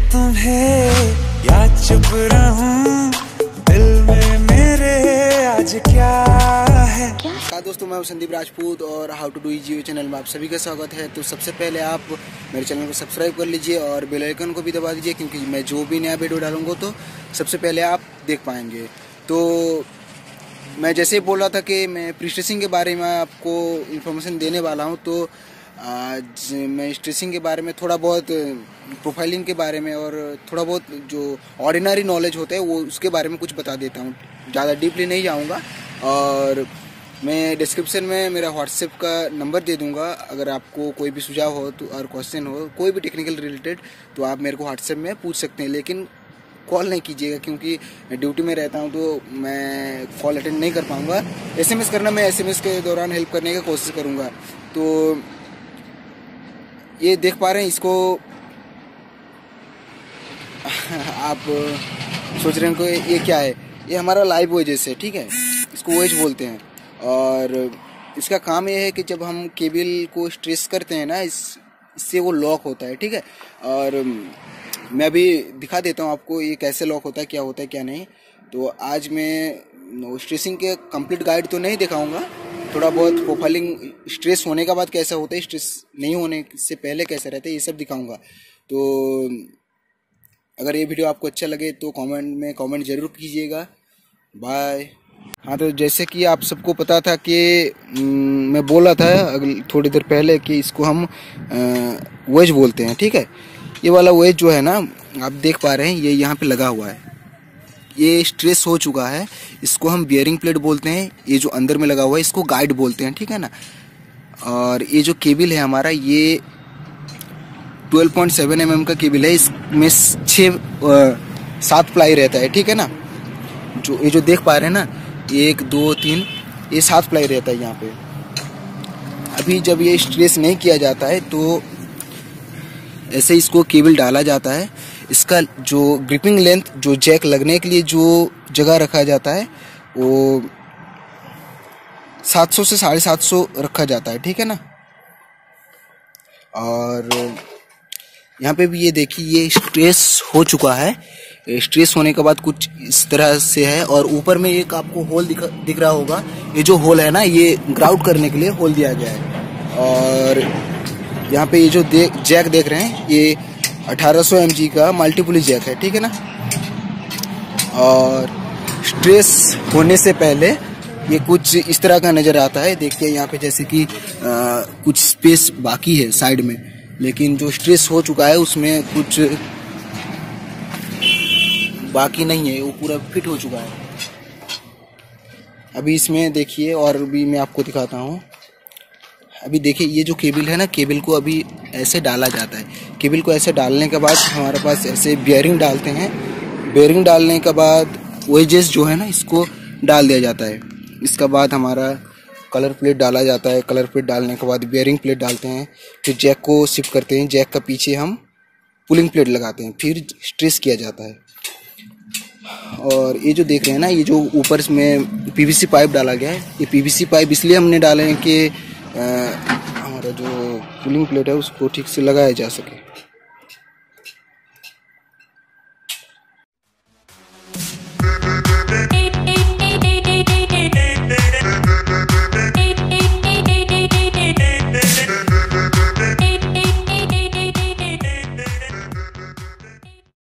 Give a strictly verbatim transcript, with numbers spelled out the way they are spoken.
तुम्हें या चुप रहूं, दिल में मेरे आज क्या है। क्या दोस्तों, मैं हूं संदीप राजपूत और how to do easy channel में आप सभी का स्वागत है। तो सबसे पहले आप मेरे चैनल को सब्सक्राइब कर लीजिए और बेल आइकन को भी दबा दीजिए, क्योंकि मैं जो भी नया वीडियो डालूंगा तो सबसे पहले आप देख पाएंगे। तो मैं जैसे ही बोल रहा था कि मैं प्री स्ट्रेसिंग के बारे में आपको इन्फॉर्मेशन देने वाला हूं, तो आज मैं स्ट्रेसिंग के बारे में थोड़ा बहुत, प्रोफाइलिंग के बारे में और थोड़ा बहुत जो ऑर्डिनरी नॉलेज होता है वो उसके बारे में कुछ बता देता हूँ। ज़्यादा डीपली नहीं जाऊँगा और मैं डिस्क्रिप्शन में मेरा व्हाट्सएप का नंबर दे दूँगा। अगर आपको कोई भी सुझाव हो तो और क्वेश्चन हो कोई भी टेक्निकल रिलेटेड, तो आप मेरे को व्हाट्सएप में पूछ सकते हैं, लेकिन कॉल नहीं कीजिएगा, क्योंकि मैं ड्यूटी में रहता हूं तो मैं कॉल अटेंड नहीं कर पाऊंगा। एसएमएस करना, मैं एसएमएस के दौरान हेल्प करने की कोशिश करूंगा। तो ये देख पा रहे हैं इसको, आप सोच रहे हैं कि ये क्या है। ये हमारा लाइव वेजेस है, ठीक है, इसको वेज बोलते हैं। और इसका काम ये है कि जब हम केबल को स्ट्रेस करते हैं ना, इस इससे वो लॉक होता है, ठीक है। और मैं अभी दिखा देता हूँ आपको ये कैसे लॉक होता है, क्या होता है क्या नहीं। तो आज मैं स्ट्रेसिंग के कंप्लीट गाइड तो नहीं दिखाऊंगा, थोड़ा बहुत प्रोफाइलिंग स्ट्रेस होने के बाद कैसा होता है, स्ट्रेस नहीं होने से पहले कैसा रहता है, ये सब दिखाऊंगा। तो अगर ये वीडियो आपको अच्छा लगे तो कमेंट में कमेंट जरूर कीजिएगा। बाय। हाँ, तो जैसे कि आप सबको पता था कि मैं बोला था थोड़ी देर पहले कि इसको हम वेज बोलते हैं, ठीक है। ये वाला वेज जो है ना, आप देख पा रहे हैं, ये यहाँ पे लगा हुआ है, ये स्ट्रेस हो चुका है। इसको हम बियरिंग प्लेट बोलते हैं। ये जो अंदर में लगा हुआ है इसको गाइड बोलते हैं, ठीक है ना। और ये जो केबल है हमारा, ये ट्वेल्व पॉइंट सेवन एम एम का केबल है। इसमें छः सात प्लाई रहता है, ठीक है ना। जो ये जो देख पा रहे हैं ना, एक दो तीन, ये सात प्लाई रहता है यहाँ पे। अभी जब ये स्ट्रेस नहीं किया जाता है तो ऐसे इसको केबल डाला जाता है। इसका जो ग्रिपिंग लेंथ, जो जैक लगने के लिए जो जगह रखा जाता है, वो सात सौ से साढ़े सात सौ रखा जाता है, ठीक है ना। और यहाँ पे भी ये देखिए, ये स्ट्रेस हो चुका है। स्ट्रेस होने के बाद कुछ इस तरह से है। और ऊपर में एक आपको होल दिख, दिख रहा होगा। ये जो होल है ना, ये ग्राउंड करने के लिए होल दिया गया है। और यहाँ पे ये जो दे, जैक देख रहे हैं, ये अठारह सौ एम जी का मल्टीपुली जैक है, ठीक है ना। और स्ट्रेस होने से पहले ये कुछ इस तरह का नज़र आता है। देखिए यहाँ पे जैसे कि आ, कुछ स्पेस बाकी है साइड में, लेकिन जो स्ट्रेस हो चुका है उसमें कुछ बाकी नहीं है, वो पूरा फिट हो चुका है। अभी इसमें देखिए, और भी मैं आपको दिखाता हूँ। अभी देखिए, ये जो केबल है ना, केबल को अभी ऐसे डाला जाता है। केबल को ऐसे डालने के बाद हमारे पास ऐसे बियरिंग डालते हैं। बियरिंग डालने के बाद वेजेस जो है ना, इसको डाल दिया जाता है। इसके बाद हमारा कलर प्लेट डाला जाता है। कलर प्लेट डालने के बाद बियरिंग प्लेट डालते हैं। फिर जैक को शिफ्ट करते हैं। जैक का पीछे हम पुलिंग प्लेट लगाते हैं। फिर स्ट्रेस किया जाता है। और ये जो देख रहे हैं ना, ये जो ऊपर में पीवीसी पाइप डाला गया है, ये पीवीसी पाइप इसलिए हमने डाले हैं कि हमारा जो पुलिंग प्लेट है उसको ठीक से लगाया जा सके।